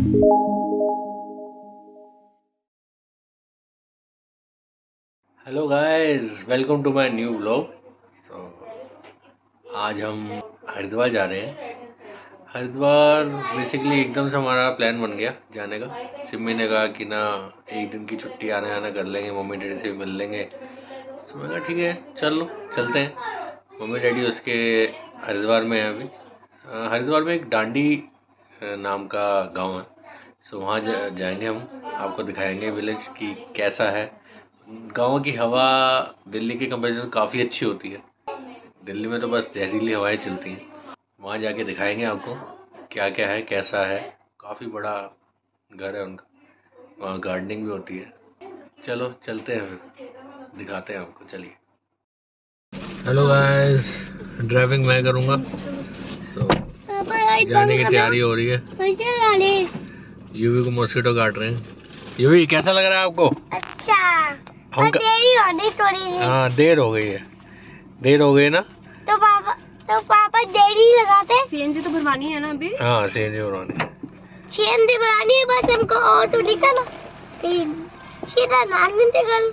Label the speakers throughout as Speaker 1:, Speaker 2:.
Speaker 1: Hello guys, welcome to my new vlog. आज हम हरिद्वार जा रहे हैं। हरिद्वार बेसिकली एकदम से हमारा प्लान बन गया जाने का। सिम्मी ने कहा कि ना एक दिन की छुट्टी आने आना कर लेंगे, मम्मी डैडी से भी मिल लेंगे। तो मैंने कहा ठीक है चलो चलते हैं। मम्मी डैडी उसके हरिद्वार में है अभी। हरिद्वार में एक डांडी नाम का गांव है, सो वहाँ जाएंगे हम। आपको दिखाएंगे विलेज की कैसा है। गाँव की हवा दिल्ली के कंपैरिजन काफ़ी अच्छी होती है। दिल्ली में तो बस जहरीली हवाएं चलती हैं। वहाँ जाके दिखाएंगे आपको क्या क्या है, कैसा है। काफ़ी बड़ा घर है उनका, वहाँ गार्डनिंग भी होती है। चलो चलते हैं, फिर दिखाते हैं आपको। चलिए। हेलो गाइस, ड्राइविंग मैं करूँगा। जाने की तैयारी हो रही है। यूवी को मॉस्किटो काट रहे हैं। यूवी कैसा लग रहा है आपको?
Speaker 2: अच्छा, देरी होनी थोड़ी सी।
Speaker 1: हाँ देर हो गई है, देर हो गई ना।
Speaker 2: तो पापा देरी लगाते। सीएनजी तो भरवानी है ना अभी?
Speaker 1: हाँ सीएनजी भरवानी है।
Speaker 2: सीएनजी भरवानी है बस हमको, और तो निकल सीधा नागमिनते कल।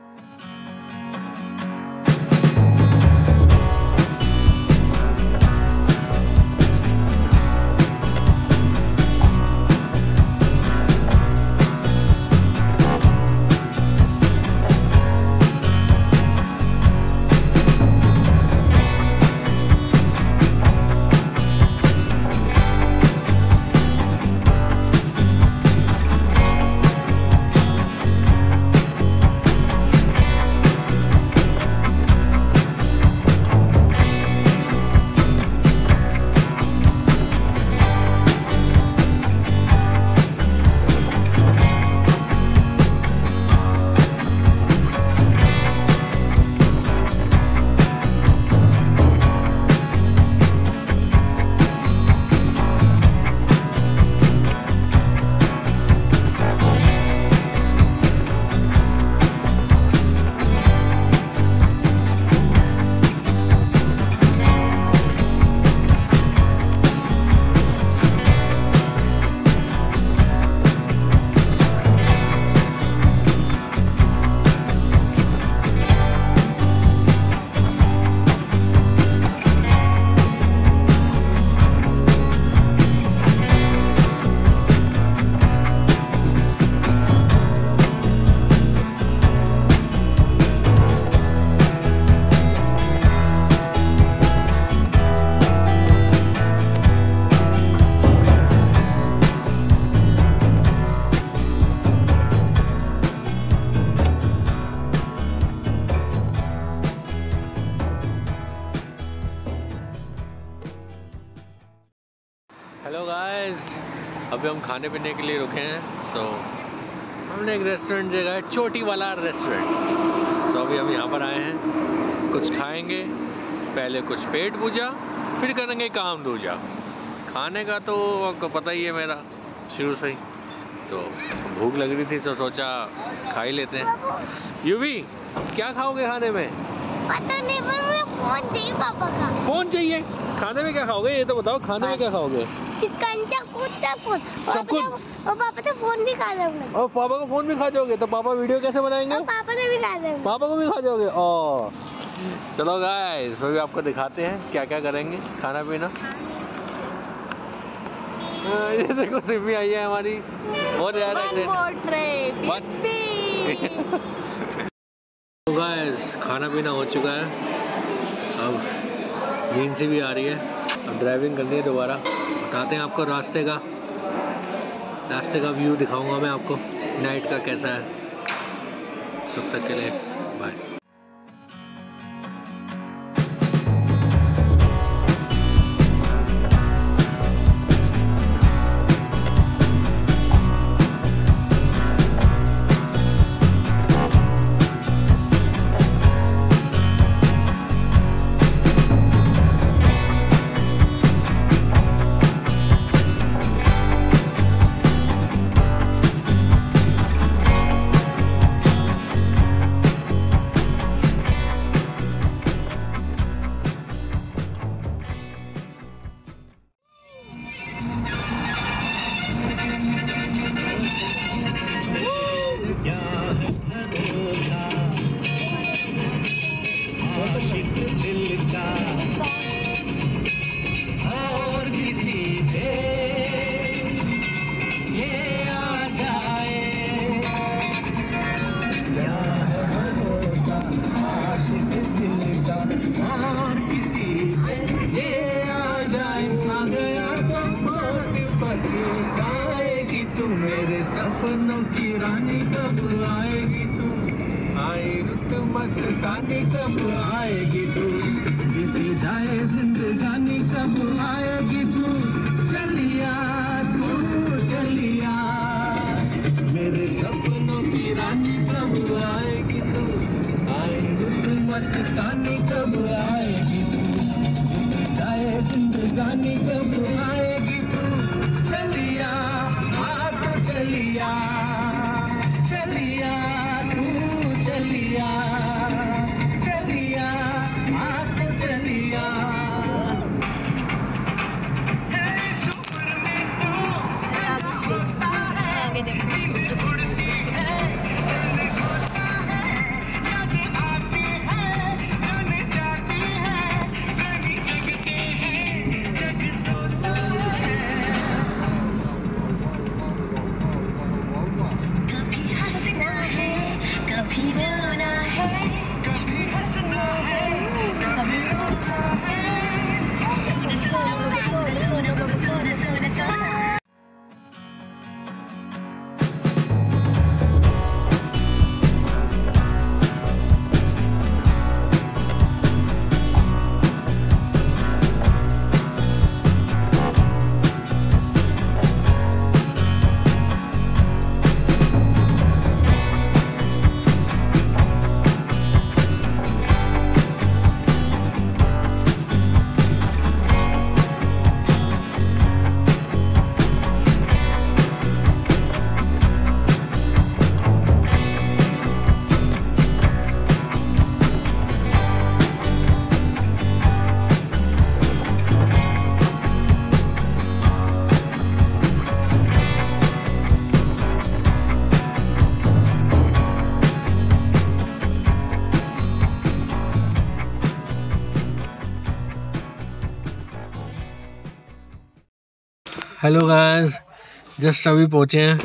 Speaker 1: हेलो गाइस, अभी हम खाने पीने के लिए रुके हैं। हमने एक रेस्टोरेंट देखा है, चोटी वाला रेस्टोरेंट। तो अभी हम यहाँ पर आए हैं, कुछ खाएंगे। पहले कुछ पेट पूजा, फिर करेंगे काम दूजा। खाने का तो आपको पता ही है मेरा शुरू से ही। तो भूख लग रही थी तो सोचा खा ही लेते हैं। यूवी क्या खाओगे खाने में?
Speaker 2: पता नहीं, मैं फोन चाहिए पापा का।
Speaker 1: फोन चाहिए? खाने में क्या खाओगे ये तो बताओ, खाने में क्या खाओगे?
Speaker 2: चिकन सब कुछ। और पापा तो फोन भी खा जाओगे।
Speaker 1: और पापा को फोन भी खा जाओगे तो पापा वीडियो कैसे बनाएंगे?
Speaker 2: और पापा ने भी खा जाओगे।
Speaker 1: पापा को भी खा जाओगे। ओ चलो गाइस, फिर भी आपको दिखाते हैं क्या क्या करेंगे खाना पीना। ये देखो सिम्मी आई है हमारी, बहुत ज्यादा तो गाइस खाना पीना हो चुका है। अब नींद सी भी आ रही है, अब ड्राइविंग करनी है दोबारा। बताते हैं आपको रास्ते का व्यू दिखाऊंगा मैं आपको, नाइट का कैसा है। तब तक के लिए बाय। आएगी तू मेरे सपनों की रानी, कब आएगी तू, आई रुत मस्तानी, कब आएगी तू, जीती जाए जिंदगानी, कब आएगी तू, चलिया तू चलिया, मेरे सपनों की रानी, कब आएगी तू, आई रुत मस्तानी, कब आएगी तू, जीती जाए जिंदगानी, कब आएगी तू, चलिया तू चलिया, चलिया तू चलिया, चलिया तू चलिया। हेलो गाइस, जस्ट अभी पहुँचे हैं।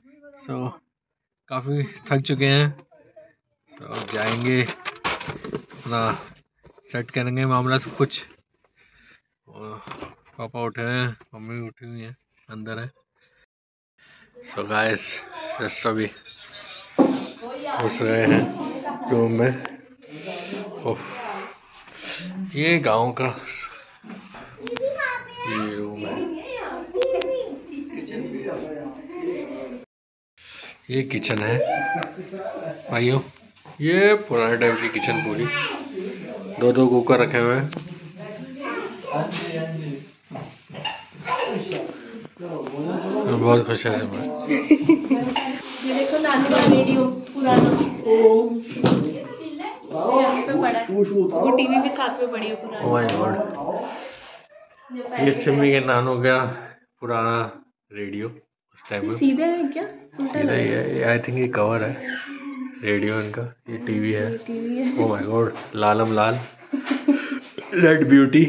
Speaker 1: काफ़ी थक चुके हैं, तो अब जाएंगे अपना सेट करेंगे मामला सब कुछ। और पापा उठे हैं, मम्मी उठी हुई हैं, अंदर है। गाइस जस्ट अभी घुस रहे हैं रूम में। ओह, ये गांव का ये रूम है, ये किचन है भाइयों। ये पुराने टाइप की किचन पूरी, दो कुकर रखे हुए हैं। बहुत खुश है मैं।
Speaker 3: ये देखो नानी का रेडियो पुराना पे पड़ा है, वो टीवी भी साथ में पड़ी है पुरानी।
Speaker 1: ओह माय गॉड, ये सिमी के नानों का पुराना रेडियो उस टाइम में।
Speaker 3: सीधे है क्या?
Speaker 1: सीधा ही है, आई थिंक ये कवर है रेडियो इनका। ये टीवी है। ओह माय गॉड, लालम लाल रेड ब्यूटी।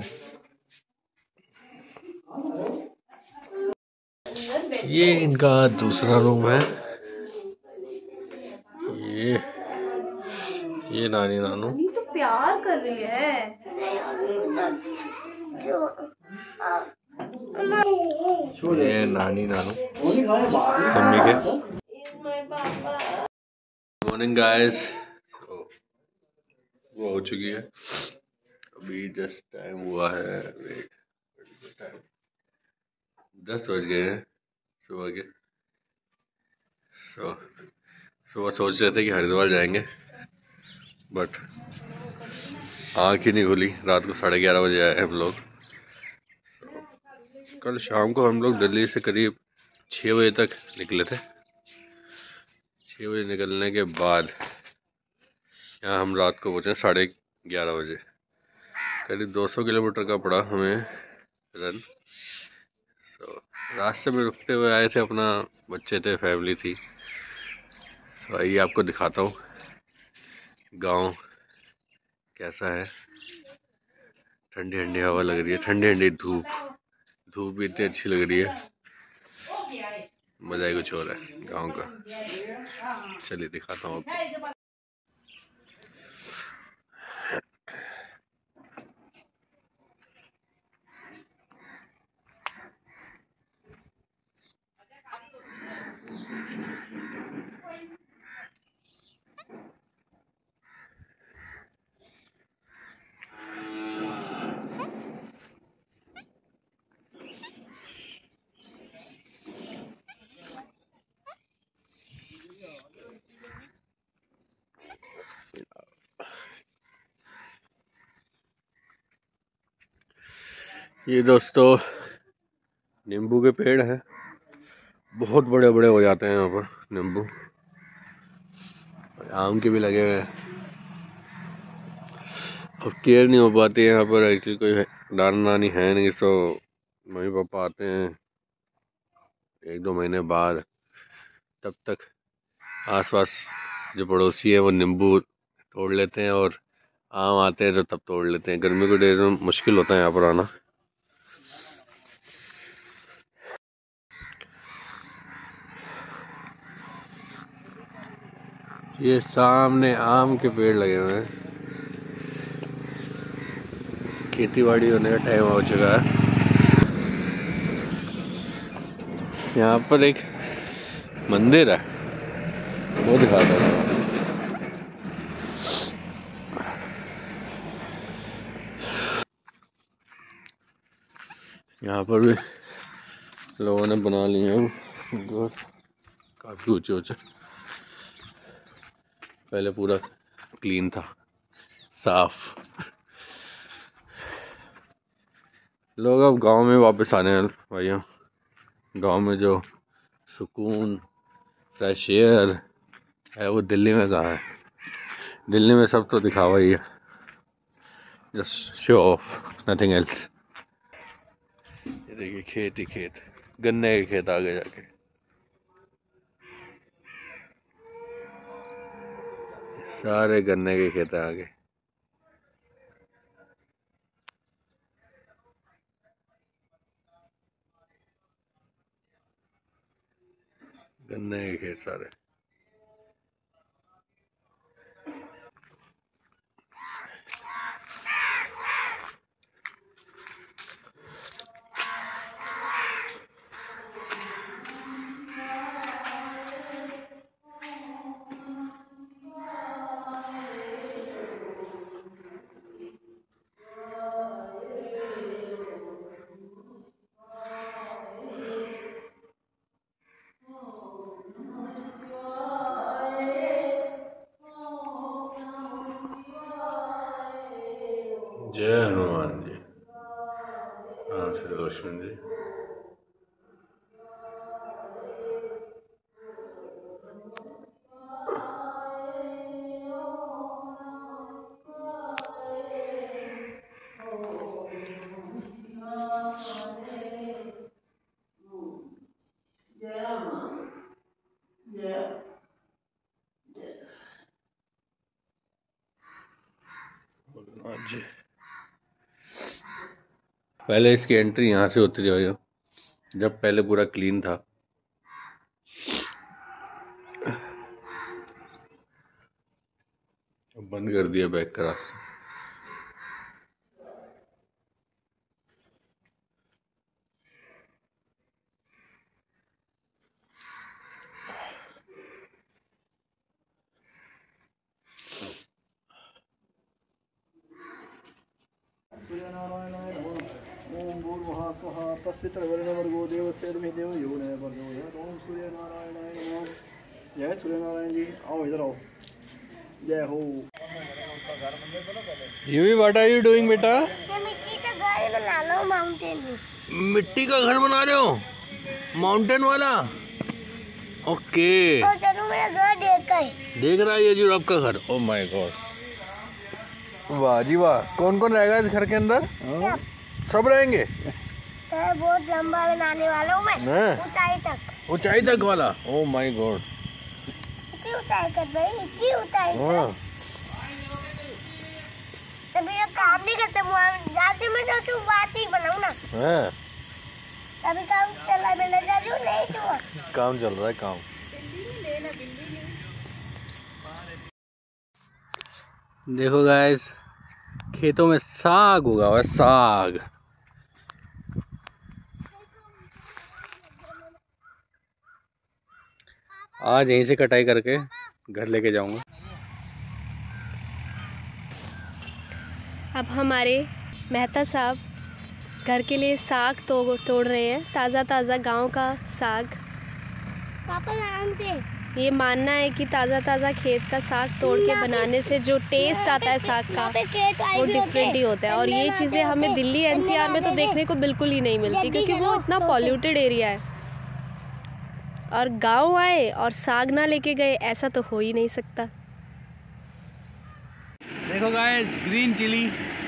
Speaker 1: ये इनका दूसरा रूम है। ये नानी नानू
Speaker 3: तो प्यार कर रही है।
Speaker 1: ये नानी नानू मम्मी के। मॉर्निंग गाइस, वो हो चुकी है अभी, जस्ट टाइम हुआ है, वेट 10 बज गए हैं सुबह के। सुबह सोच रहे थे कि हरिद्वार जाएंगे, बट आँख ही नहीं खुली। रात को 11:30 बजे आए हम लोग। कल शाम को हम लोग दिल्ली से करीब 6 बजे तक निकले थे। 6 बजे निकलने के बाद यहाँ हम रात को पहुँचे 11:30 बजे। करीब 200 किलोमीटर का पड़ा हमें रन। रास्ते में रुकते हुए आए थे, अपना बच्चे थे, फैमिली थी। आइए आपको दिखाता हूँ गांव कैसा है। ठंडी ठंडी हवा लग रही है, ठंडी ठंडी धूप भी इतनी अच्छी लग रही है, मज़ा ही कुछ और है गांव का। चलिए दिखाता हूँ आपको। ये दोस्तों नींबू के पेड़ हैं, बहुत बड़े बड़े हो जाते हैं यहाँ पर नींबू। आम के भी लगे हुए हैं। अब केयर नहीं हो पाती है यहाँ पर, एक्चुअली कोई नाना नानी है नहीं, सो मम्मी पापा आते हैं 1-2 महीने बाद। तब तक आसपास जो पड़ोसी है वो नींबू तोड़ लेते हैं और आम आते हैं तो तब तोड़ लेते हैं। गर्मी के डेज में मुश्किल होता है यहाँ पर आना। ये सामने आम के पेड़ लगे हुए हैं। खेती बाड़ी होने का टाइम हो चुका है। यहाँ पर एक मंदिर है, वो दिखाता हूँ। यहाँ पर भी लोगों ने बना लिए हैं घर, काफी ऊंचे ऊंचे। पहले पूरा क्लीन था, साफ। लोग अब गांव में वापस आने हैं भैया। गांव में जो सुकून, फ्रेश एयर है वो दिल्ली में कहाँ है। दिल्ली में सब तो दिखावा ही है, just show off, nothing else. ये देखिए खेत ही खेत, गन्ने के खेत आगे जाके। सारे गन्ने के खेत हैं आगे। गन्ने के खेत सारे। जय हनुमान जी। हाँ श्री लक्ष्मण जी। जी पहले इसकी एंट्री यहाँ से होती थी, जब पहले पूरा क्लीन था। बंद कर दिया बैक का रास्ता।
Speaker 4: सूर्यनारायणाय नमः। ओम भूर्भुवः स्वः तस्पितर्वरेण्यर्भर्गो देवस्य धीमहि धियो यो न प्रचोदयात्। ओम सूर्यनारायणाय नमः। जय सूर्यनारायण जी, आओ इधर आओ। जय हो।
Speaker 1: Yuvi, what are you doing बेटा?
Speaker 2: मैं मिट्टी का घर बना लो माउंटेन में।
Speaker 1: मिट्टी का घर बना रहे हो, माउंटेन वाला? ओके।
Speaker 2: तो चलो मेरा घर
Speaker 1: देख रहा है ये जो आपका घर? ओह माय गॉड, वाह जी वाह। कौन कौन रहेगा इस घर के अंदर? सब रहेंगे।
Speaker 2: बहुत लंबा बनाने वाला हूँ मैं,
Speaker 1: ऊंचाई तक वाला। ओह माय गॉड,
Speaker 2: इतनी ऊंचाई कर भाई, इतनी ऊंचाई कर। तभी ये काम नहीं करते, जैसे मैं सोचूं बात ही बनाऊं ना। अभी काम चल रहा है, मैंने जाजू नहीं छुआ।
Speaker 1: काम चल रहा है, काम। देखो गाइस, खेतों में साग उगा हुआ है, साग। आज यहीं से कटाई करके घर लेके जाऊंगा।
Speaker 3: अब हमारे मेहता साहब घर के लिए साग तोड़ रहे हैं, ताज़ा ताज़ा गांव का साग।
Speaker 2: पापा आराम से।
Speaker 3: ये मानना है कि ताज़ा ताज़ा खेत का साग तोड़ के बनाने से जो टेस्ट आता है साग का वो डिफरेंट ही होता है। और ये चीज़ें हमें दिल्ली एनसीआर में तो देखने को बिल्कुल ही नहीं मिलती, क्योंकि वो इतना पॉल्यूटेड एरिया है। और गांव आए और साग ना लेके गए, ऐसा तो हो ही नहीं सकता।
Speaker 1: देखो गाइस, ग्रीन चिली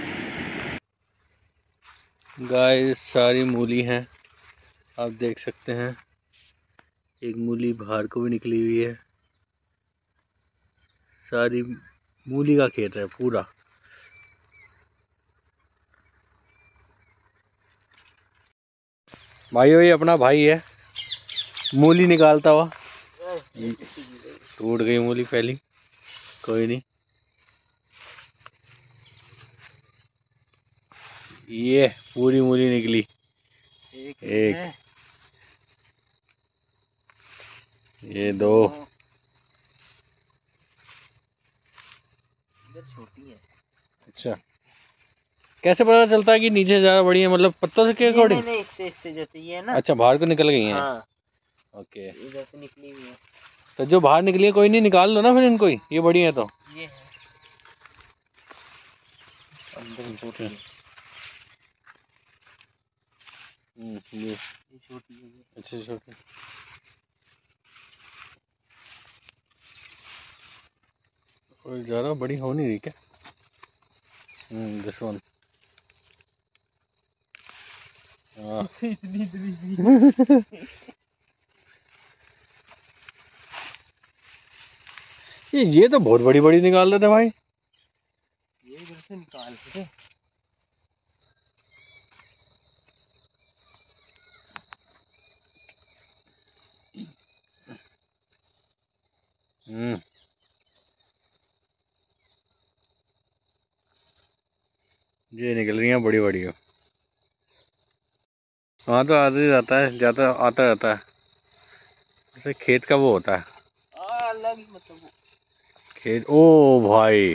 Speaker 1: गाइस, सारी मूली हैं, आप देख सकते हैं। एक मूली बाहर को भी निकली हुई है। सारी मूली का खेत है पूरा। भाइयों, ये अपना भाई है, मूली निकालता हुआ। टूट गई मूली पहली, कोई नहीं। ये पूरी मूली निकली। एक ये दो,
Speaker 5: छोटी है।
Speaker 1: अच्छा, कैसे पता चलता है कि नीचे ज्यादा बड़ी है? मतलब पत्तों से के अकॉर्डिंग?
Speaker 5: नहीं, इससे जैसे ये है ना।
Speaker 1: अच्छा, बाहर को निकल गई हैं।
Speaker 5: हाँ।
Speaker 1: ओके,
Speaker 5: इधर से निकली हुई है।
Speaker 1: तो जो बाहर निकली है कोई नहीं, निकाल लो ना फिर इनको ही, ये बड़ी है तो।
Speaker 5: ये है अंदर छोटी है।
Speaker 1: ये
Speaker 5: छोटी है।
Speaker 1: अच्छा, छोटी। और ज़्यादा बड़ी हो नहीं रही क्या? This one. ये तो बहुत बड़ी बड़ी निकाल रहे थे भाई।
Speaker 5: ये इधर से निकाल के
Speaker 1: ये निकल रही हैं बड़ी बड़ी। हाँ, तो आते जाता है, जाता आता रहता है। जैसे खेत का वो होता है
Speaker 5: अलग ही, मतलब
Speaker 1: खेत। ओ भाई,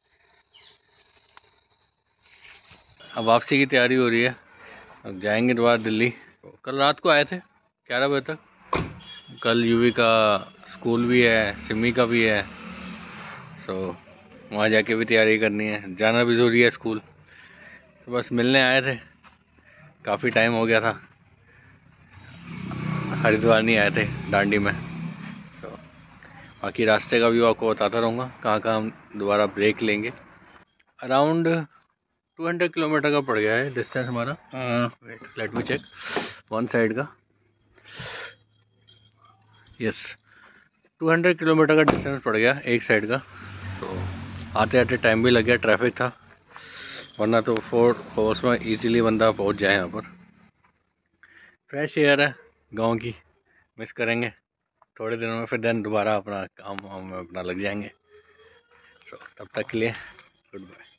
Speaker 1: अब वापसी की तैयारी हो रही है। अब जाएंगे दोबारा दिल्ली। कल रात को आए थे 11 बजे तक। कल यूवी का स्कूल भी है, सिमी का भी है, सो वहाँ जाके भी तैयारी करनी है। जाना भी ज़रूरी है स्कूल। तो बस मिलने आए थे, काफ़ी टाइम हो गया था, हरिद्वार नहीं आए थे डांडी में। तो बाकी रास्ते का भी आपको बताता रहूँगा, कहाँ कहाँ हम दोबारा ब्रेक लेंगे। अराउंड 200 किलोमीटर का पड़ गया है डिस्टेंस हमारा। Let me check, one side का। यस, 200 किलोमीटर का डिस्टेंस पड़ गया एक साइड का। सो आते आते टाइम भी लग गया, ट्रैफिक था, वरना तो 4 आवर्स में इजीली बंदा पहुंच जाए यहाँ पर। फ्रेश एयर है गांव की, मिस करेंगे थोड़े दिनों में, फिर देन दोबारा अपना काम में अपना लग जाएंगे। सो तब तक के लिए गुड बाय।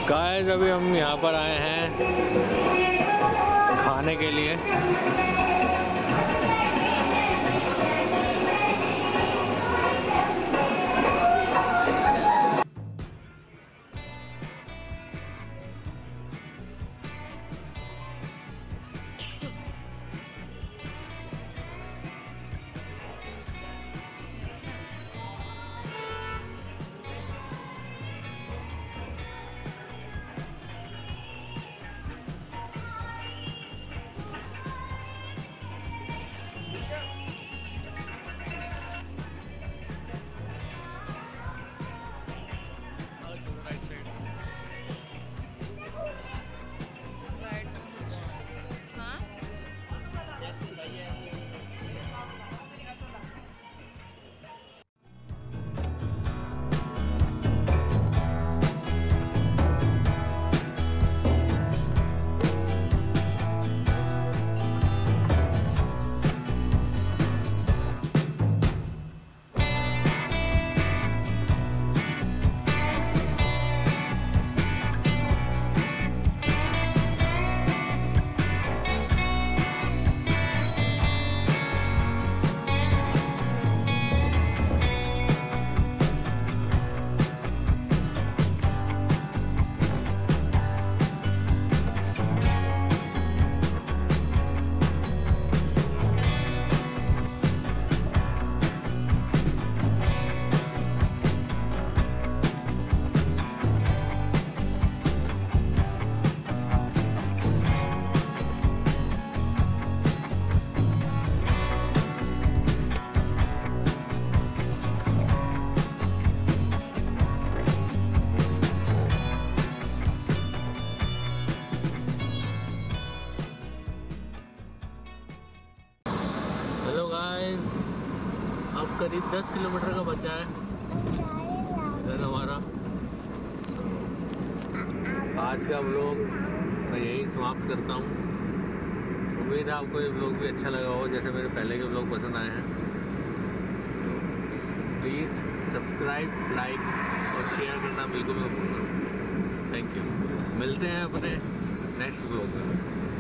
Speaker 1: गाइस अभी हम यहाँ पर आए हैं खाने के लिए। हेलो गाइस, अब करीब 10 किलोमीटर का बचा है घर हमारा। आज का व्लॉग मैं यही समाप्त करता हूँ। उम्मीद है आपको ये व्लॉग भी अच्छा लगा हो जैसे मेरे पहले के व्लॉग पसंद आए हैं। प्लीज़ सब्सक्राइब, लाइक और शेयर करना बिल्कुल मत भूलना। Thank you. मिलते हैं अपने नेक्स्ट व्लॉग में।